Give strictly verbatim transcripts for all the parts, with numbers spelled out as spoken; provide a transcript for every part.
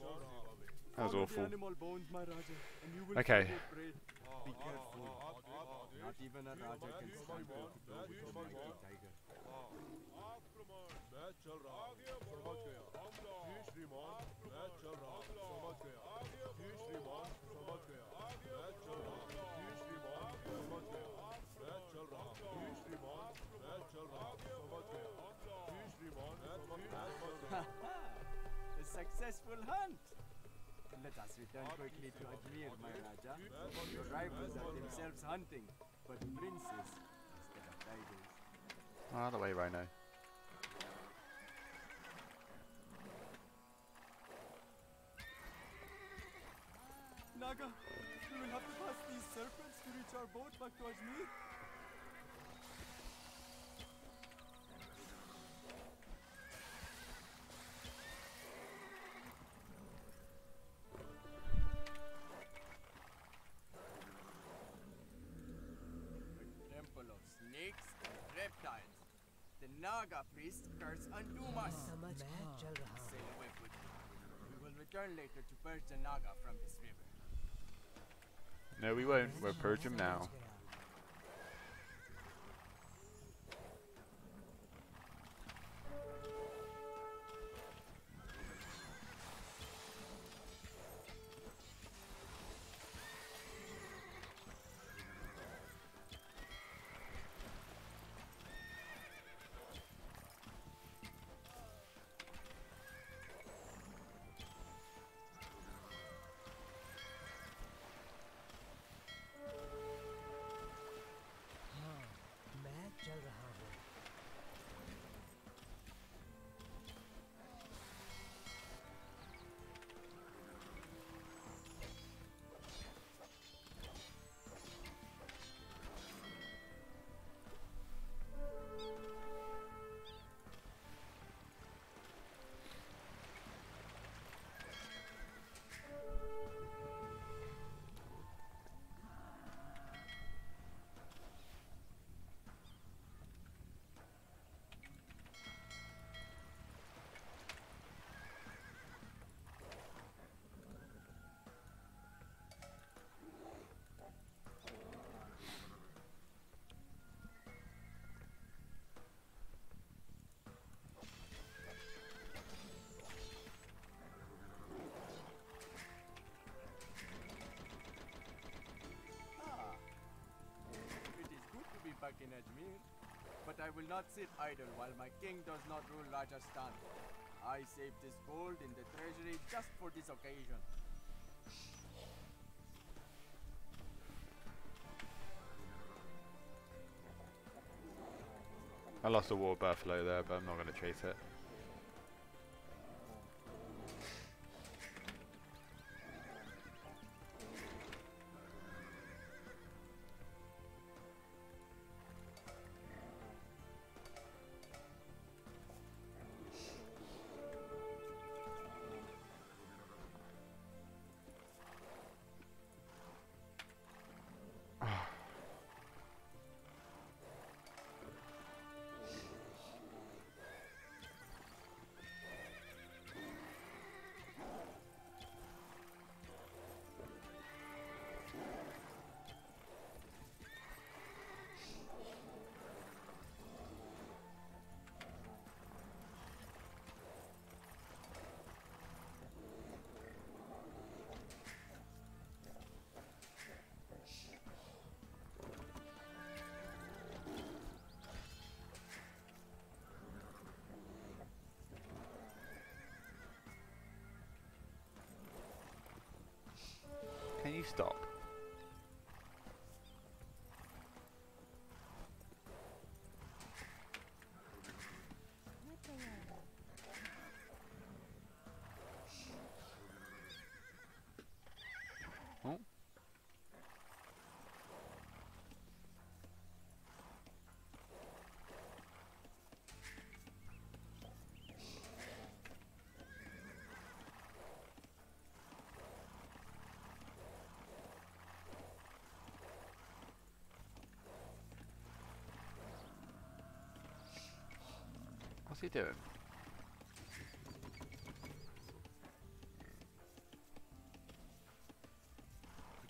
That was awful. Animal bones, my Raja, and you will Okay. find it great. Be careful. Not even a Raja can stand toe to toe with a mighty tiger. A successful hunt! Let us return quickly to Ajmer, my Raja. Your rivals are themselves hunting, but princes instead of tigers. Ah, the way, Rhino. Naga, we will have to pass these serpents to reach our boat back to Ajmer. Temple of snakes and reptiles. The Naga priest curse Andumas. Sail away quickly. We will return later to purge the Naga from this river. No, we won't. We'll purge him now. Back in Ajmer, but I will not sit idle while my king does not rule Rajasthan. I saved this gold in the treasury just for this occasion. I lost a war buffalo there, but I'm not going to chase it. Can you stop? Oh. What's he doing?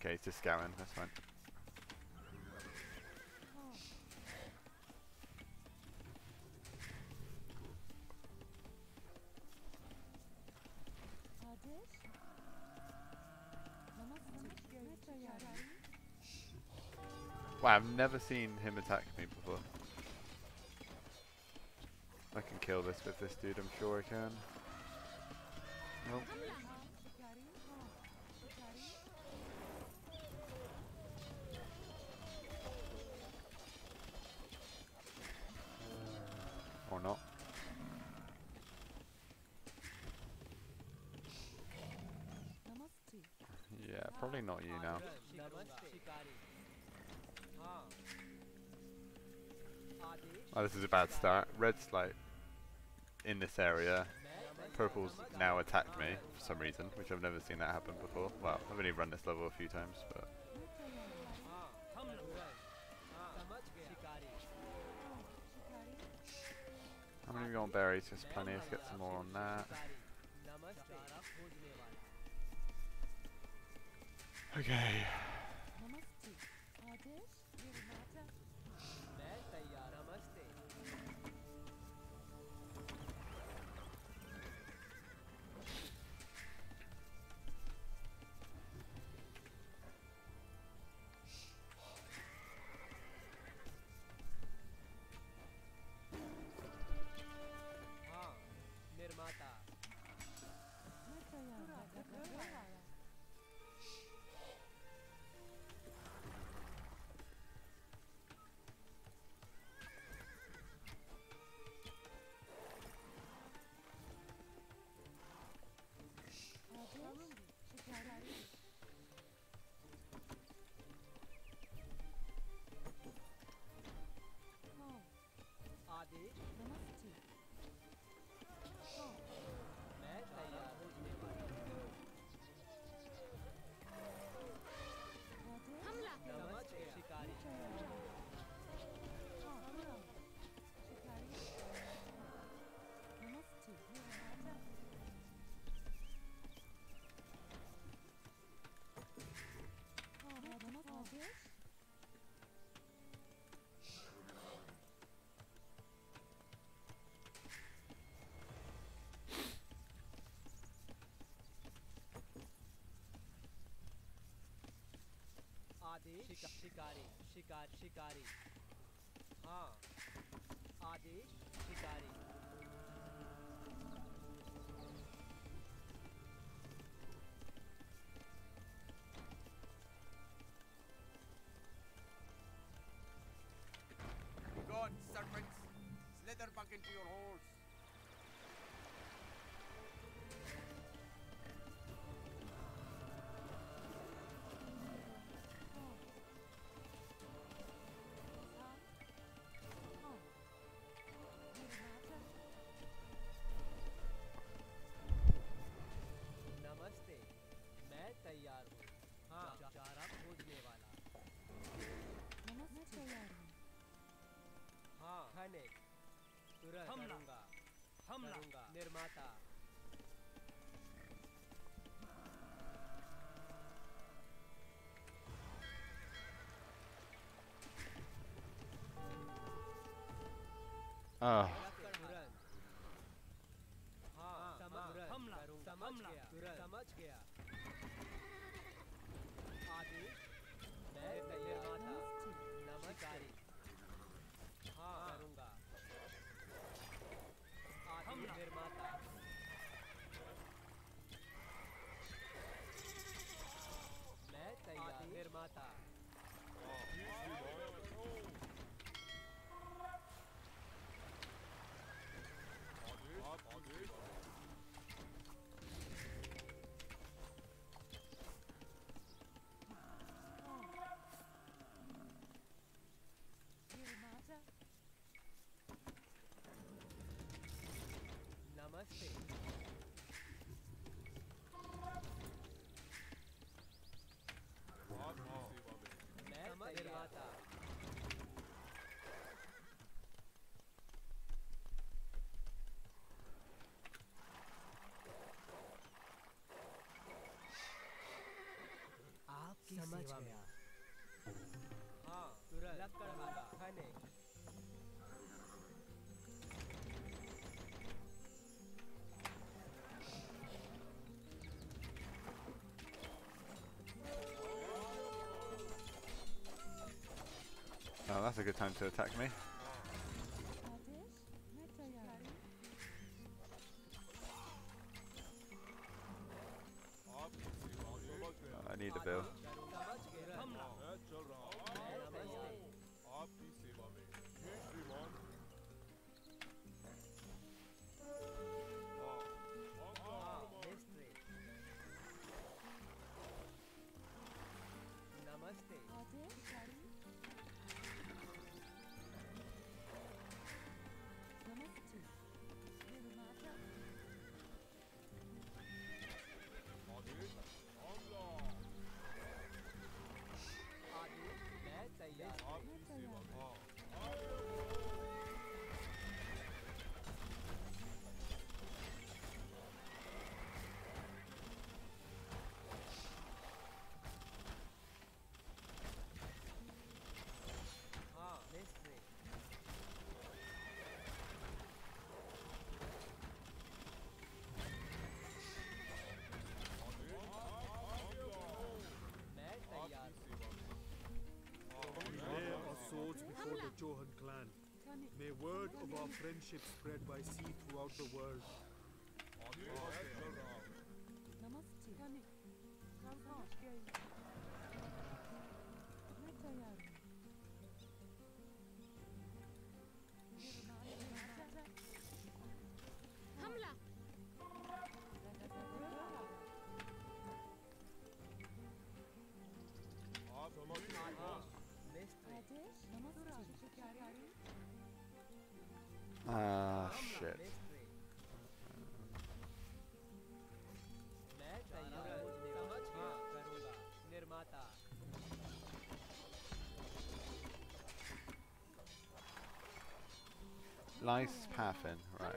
Okay, he's just scouting, that's fine. Wow, I've never seen him attack me before. I can kill this with this dude, I'm sure I can. Nope. Or not. Yeah, probably not you now. Oh, this is a bad start. Red's like in this area. Purple's now attacked me for some reason, which I've never seen that happen before. Well, I've only run this level a few times, but how many have we got on berries? Just plenty. Let's get some more on that. Okay. आदेश शिकारी शिकार शिकारी हाँ आदेश शिकारी God serpents slither back into your holes. हमला हमला निर्माता Ah. हाँ हमला समझ गया समझ गया आदेश मैं तैयार था नमस्कारी हाँ करूँगा निर्माता मैं तैयार निर्माता Oh, that's a good time to attack me. Oh, I need a bill. Before the Johan clan. May word of our friendship spread by sea throughout the world. Ah, shit. Nice pathing, right.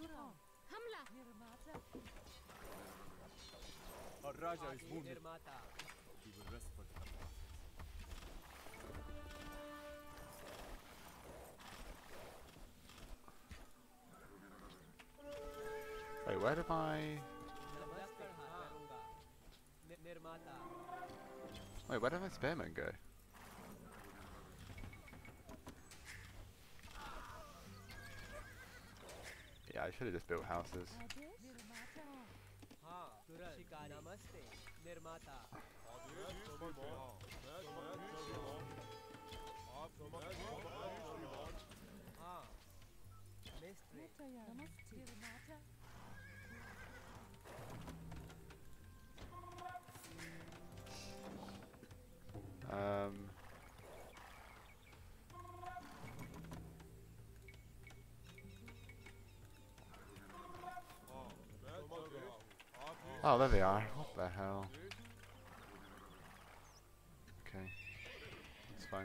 Our Raja is wounded. He will rest for the process. Wait, where did my... Wait, where did my spearman go? Yeah, I should have just built houses. Um... Oh, there they are. What the hell? Okay. It's fine.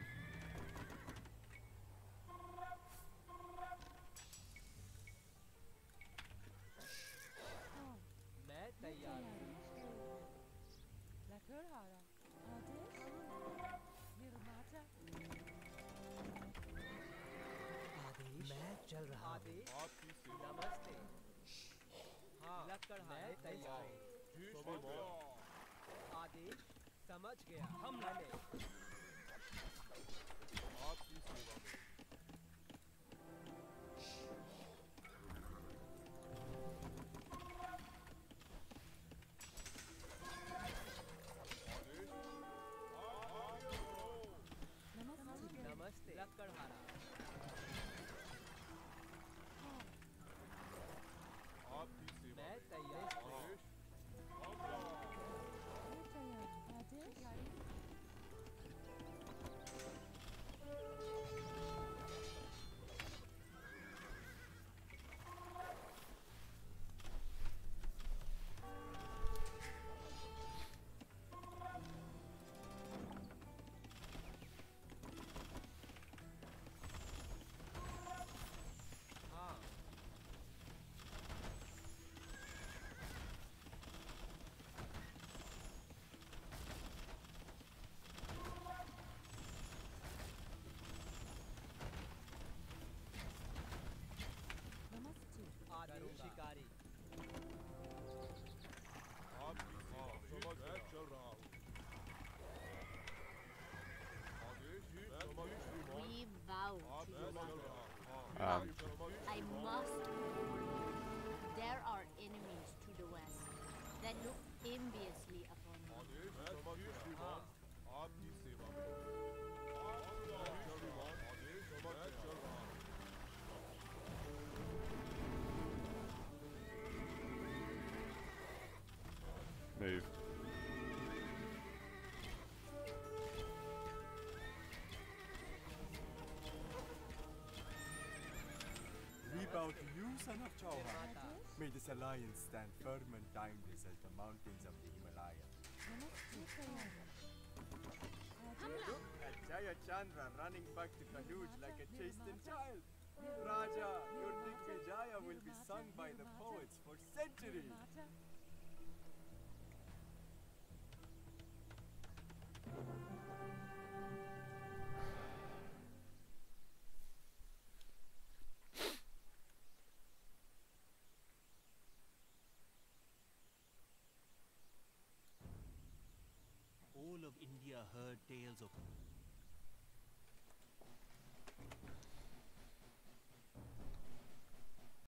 चल रहा नमस्ते लक्कड़ मैं तैयार आदेश समझ गया हम मैंने आपकी सेवा में नमस्ते लक्कड़हारा मैं तैयार Um, I must warn you. There are enemies to the west that look enviously upon you. move. We bow to you, son of Chauhan. May this alliance stand firm and timeless as the mountains of the Himalaya. Look at Jaya Chandra running back to Kanuj like a chastened child. Raja, your Digvijaya will be sung by the poets for centuries. All of India heard tales of